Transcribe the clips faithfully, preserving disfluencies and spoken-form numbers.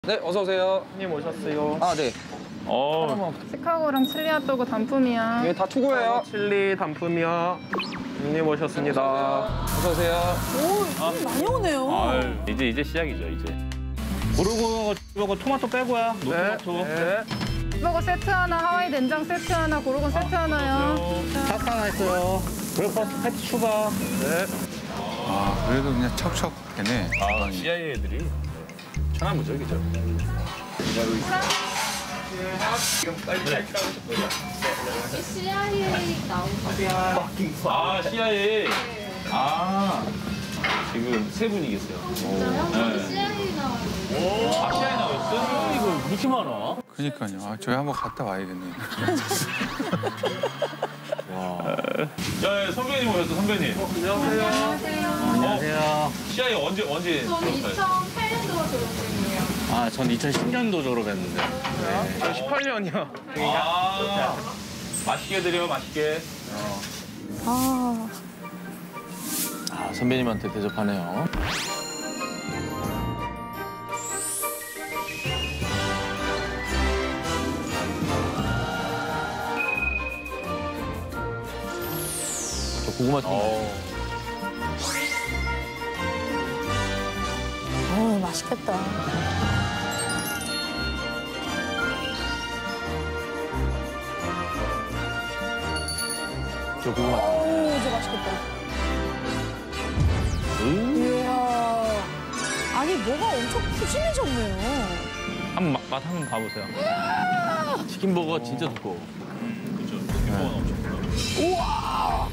네, 어서 오세요. 님 오셨어요. 아, 네. 어. 시카고랑 칠리 핫도그 단품이야. 이게 다 투고예요. 칠리 단품이요. 님 오셨습니다. 어서 오세요. 오, 아. 많이 오네요. 아유, 이제 이제 시작이죠, 이제. 고르고 먹고 토마토 빼고야. 노토마토. 네. 버거 세트 하나, 하와이 된장 세트 하나, 고르곤 세트 하나요. 파스타 하나 있어요. 브레이퍼스트 패티 추가. 네. 아, 그래도 그냥 척척되네. 아, 씨아이에이 애들이 천하무적이죠. 씨아이에이 나오거든요. 아, 씨아이에이. 아, 지금 세 분이 계세요. 진짜요? 네. 씨아이에이 나와요. 아, 씨아이에이 나왔어요? 이거 이렇게 많아? 그러니까요. 아, 저희 한번 갔다 와야겠네요. 와. 야, 야, 선배님 오셨어, 선배님. 어, 안녕하세요. 안녕하세요. 안녕하세요. 씨아이에이 언제, 언제? 저는 이천팔 년도 졸업생이에요. 아, 전 이천십 년도 졸업했는데. 네. 저 십팔 년이요. 아, 맛있게 드려, 맛있게. 아, 아, 선배님한테 대접하네요. 저 고구마 튀김. 어, 맛있겠다. 저 고구마. 오, 이제 맛있겠다. 이야. 아니, 뭐가 엄청 푸짐해졌네요. 한번 맛, 맛 한번 봐보세요. 치킨버거가 진짜 두꺼워. 그죠. 튀김버거는 엄청 크다. 우와.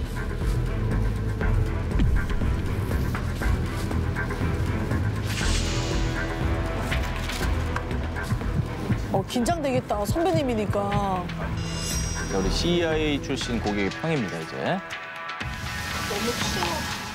어, 긴장되겠다. 선배님이니까. 자, 우리 씨아이에이 출신 고객의 평입니다, 이제. 너무 추워.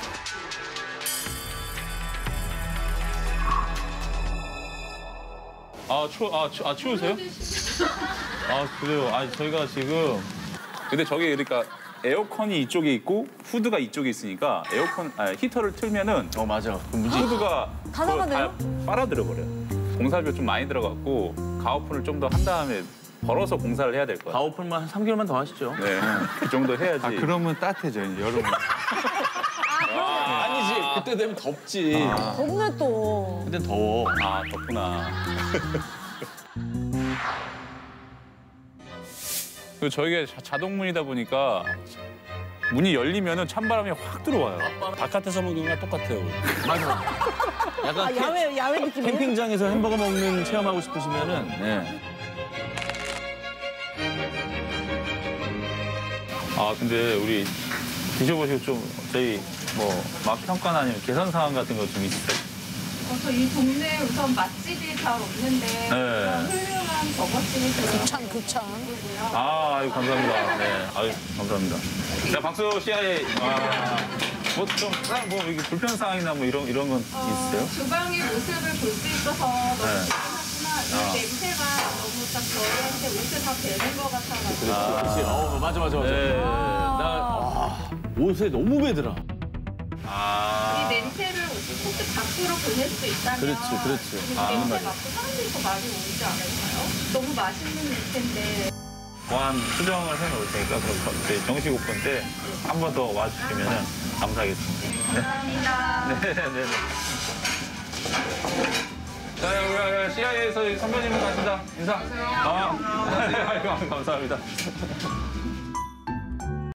아, 추워, 아, 추, 아, 추우세요? 아, 그래요. 아, 저희가 지금. 근데 저게 그러니까 에어컨이 이쪽에 있고 후드가 이쪽에 있으니까 에어컨, 아, 히터를 틀면은 어, 맞아. 그 문제. 후드가 다 그걸 나가네요? 다 빨아들여 버려요. 공사비가 좀 많이 들어갔고 가오픈을 좀 더 한 다음에 벌어서 공사를 해야 될 것 같아요. 가오픈만 한 삼 개월만 더 하시죠. 네, 그 정도 해야지. 아, 그러면 따뜻해져, 이제 여름은. 아니지. 그때 되면 덥지. 덥네, 또. 그땐 더워. 아, 덥구나. 그리고 저희가 자- 자동문이다 보니까 문이 열리면은 찬바람이 확 들어와요. 바깥에서 먹는 거랑 똑같아요. 맞아. 약간 아, 캠- 야외, 야외 느낌이에요? 캠핑장에서 햄버거 먹는 체험하고 싶으시면은, 네. 아, 근데 우리 드셔보시고 좀 저희 뭐 맛 평가나 아니면 개선 사항 같은 거 좀 있어요? 그래서 이 동네에 우선 맛집이 잘 없는데 네. 그런 훌륭한 버거집이 들어요. 극찬, 극찬. 아, 아유, 감사합니다. 네, 아유, 감사합니다. 자, 박수 씨아이에이. 아, 뭐좀 뭐 이게 불편 사항이나 뭐 이런 이런 건 있으세요? 어, 주방의 모습을 볼 수 있어서 너무 네. 좋지만 아. 이 냄새가 너무 딱 저희한테 옷을 다 배는 것 같아가지고 그렇지. 어, 맞아, 맞아, 맞아. 네. 나 아, 옷에 너무 배더라. 아, 이 냄새를 혹시 밖으로 보낼 수 있다면 그렇지, 그렇지. 이 아, 냄새 맞아. 맡고 사람들이 더 많이 오지 않을까요? 너무 맛있는 냄새인데 보안 수정을 해놓을 테니까 그럼 저희 정식 오픈 때 한 번 더 와주시면 감사하겠습니다. 감사합니다. 네, 네, 네. 자, 우리 씨아이에이에서 선배님을 가신다. 인사. 아, 네, 아이고, 감사합니다.